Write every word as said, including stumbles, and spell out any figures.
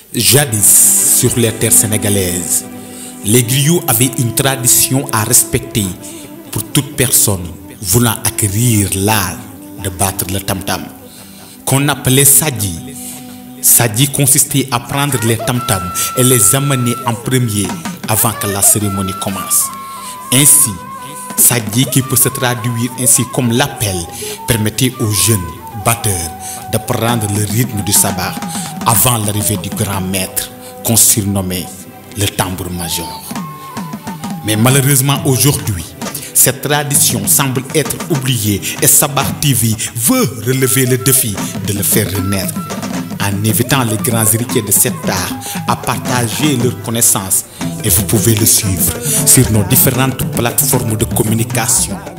Jadis, sur les terres sénégalaises, les griots avaient une tradition à respecter pour toute personne voulant acquérir l'art de battre le tam-tam, qu'on appelait Sadji. Sadji consistait à prendre les tam-tams et les amener en premier avant que la cérémonie commence. Ainsi, Sadji, qui peut se traduire ainsi comme l'appel, permettait aux jeunes batteurs de prendre le rythme du sabbat avant l'arrivée du grand maître qu'on surnommait le tambour-major. Mais malheureusement aujourd'hui, cette tradition semble être oubliée et Sabah T V veut relever le défi de le faire renaître en invitant les grands héritiers de cet art à partager leurs connaissances, et vous pouvez le suivre sur nos différentes plateformes de communication.